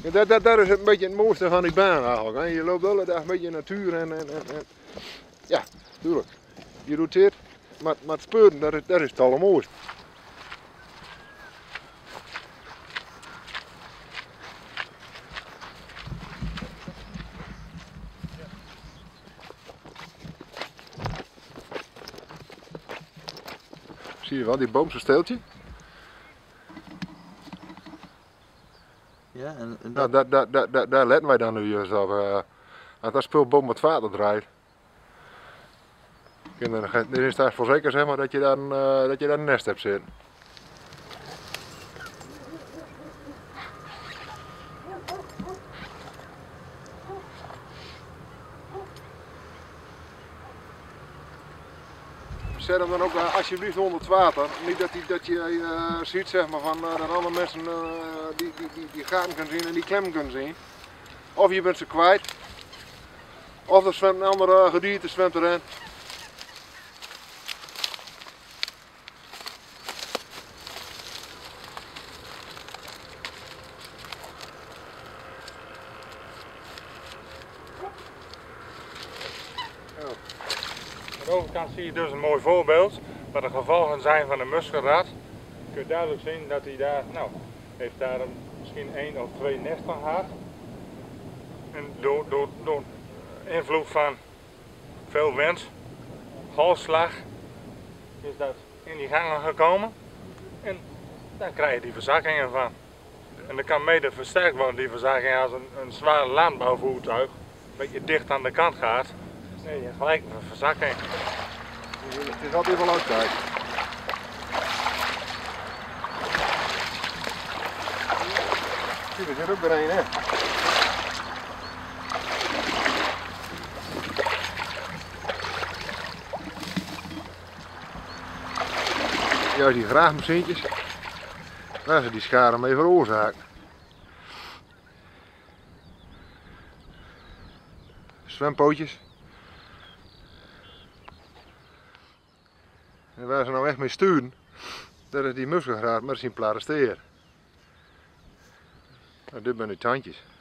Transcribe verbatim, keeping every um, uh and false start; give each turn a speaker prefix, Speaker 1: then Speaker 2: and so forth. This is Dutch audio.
Speaker 1: Ja, dat, dat, dat is een beetje het mooiste van die baan eigenlijk. Hè. Je loopt de hele dag een beetje in de natuur en, en, en, en ja, tuurlijk. Je doet dit, maar, maar het speuren, dat is, dat is het allermooiste. Zie je wel, die boom, zo'n steeltje?
Speaker 2: Ja, en, en
Speaker 1: Nou,
Speaker 2: dat...
Speaker 1: daar, daar, daar, daar letten wij dan nu juist op. Uh, als dat speelboom met water draait. Er is daar voor zeker zeg maar, dat je daar een, uh, dat je daar een nest hebt zitten. Zet hem dan ook uh, alsjeblieft onder het water. Niet dat, die, dat je uh, ziet zeg maar, van, uh, dat andere mensen uh, die, die, die, die gaten kunnen zien en die klemmen kunnen zien. Of je bent ze kwijt. Of er zwemt een andere gedierte zwemt erin.
Speaker 3: Aan de overkant zie je dus een mooi voorbeeld wat de gevolgen zijn van de muskelraad. Je kunt duidelijk zien dat hij daar, nou, heeft daar een, misschien één of twee nesten gehad. En door, door, door invloed van veel wind, golfslag, is dat in die gangen gekomen. En daar krijg je die verzakkingen van. En dat kan mede versterkt worden, die verzakking, als een, een zwaar landbouwvoertuig een beetje dicht aan de kant gaat. Nee, je gelijk een verzakking.
Speaker 1: Het is altijd wel uitkijken. Zie, er zit ook weer een, hè? Juist die graafmachientjes, daar ze die schade mee veroorzaken. Zwempootjes. En waar ze nou echt mee sturen, dat is die muskelgraad met zijn plaatsteer. Nou, dit zijn die tandjes.